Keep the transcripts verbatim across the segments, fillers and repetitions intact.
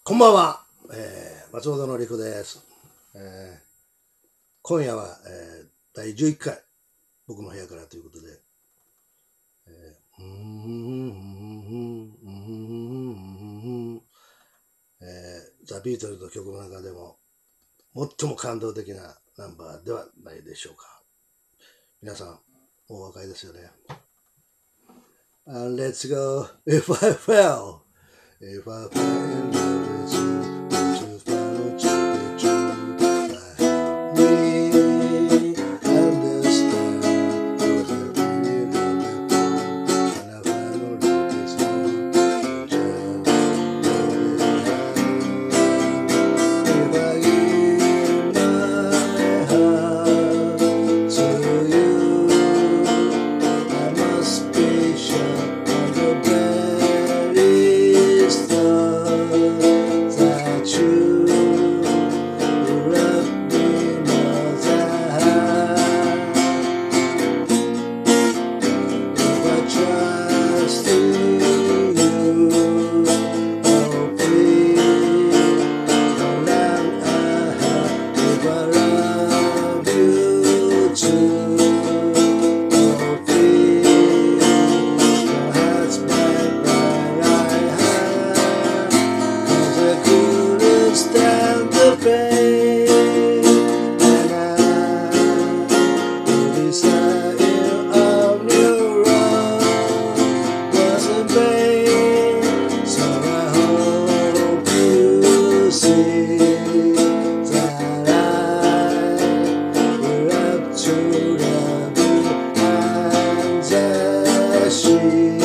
こんばんは、えー、松本のりこです、えー。今夜は、えー、だいじゅういっかい、僕の部屋からということで、えー、うーん、うーん、うーん、えー、ザ・ビートルズの曲の中でも、最も感動的なナンバーではないでしょうか。皆さん、お分かりですよね。And let's go, if I fell, if I fell in love with you, would you follow to be true? I me understand, was it really love before? And I finally this more, just if I give my heart to you, I must be sure of the very start that you love me more than if I trust in you. Oh, please don't let I have if I love you too. Oh, please don't ask me what I have, 'cause I couldn't stand the pain, and I decided on your own wasn't vain. So I hope you see that I will have to love you, and that she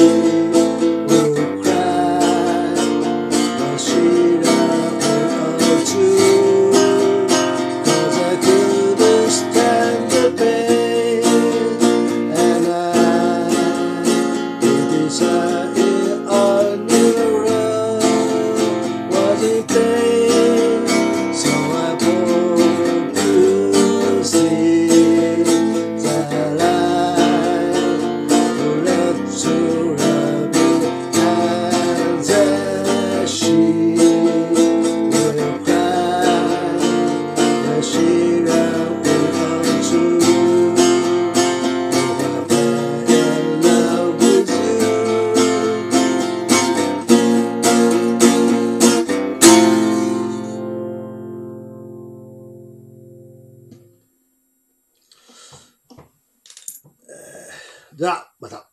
will cry when she loved me too, 'cause I couldn't stand the pain, and I decided on your own wasn't pain. So I hope you see that I will have to love you, and that she will cry when she loved me too. If I fell in love with you,じゃあまた。